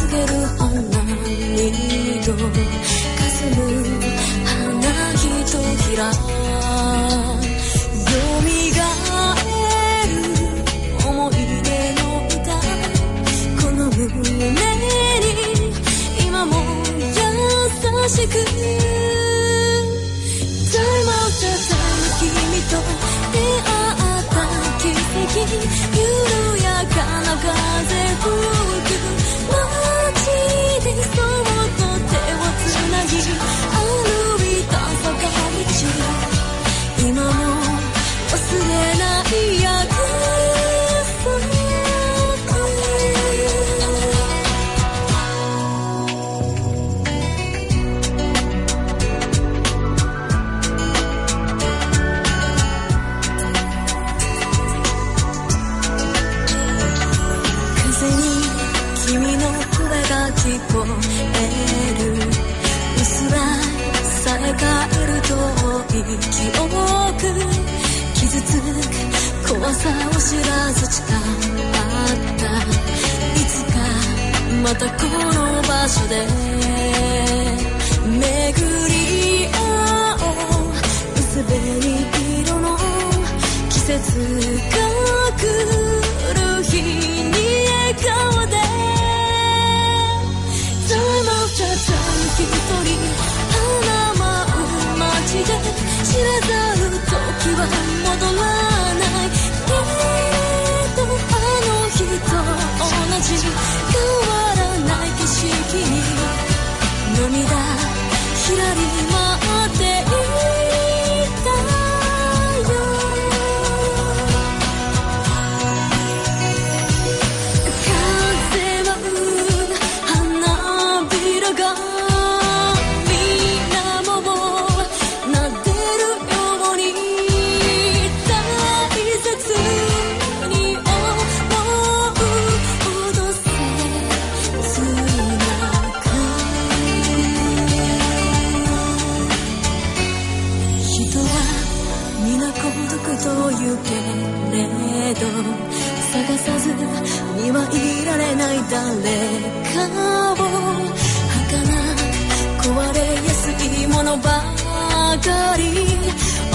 ける花にと霞む花ひとひら蘇る思い出の歌この胸に今も優しく Time after time 君と出会った奇跡緩やかな風吹く街でそっと手をつなぎ歩いた坂道今も忘れない約束風に君の声が聞こえる薄らさえ変える遠い記憶傷つく怖さを知らず誓ったいつかまたこの場所で巡り合おう薄紅色の季節が来る日に笑顔で Time after time 一人花舞う街で知らざる時は戻らないけどあの日と同じ変わらない景色に涙ひらり舞っていたよ風舞う花びらが水面を撫でるように大切に思うほど切なく人は皆孤独と言うけれど探さずにはいられない誰かを儚く壊れやすいものばかり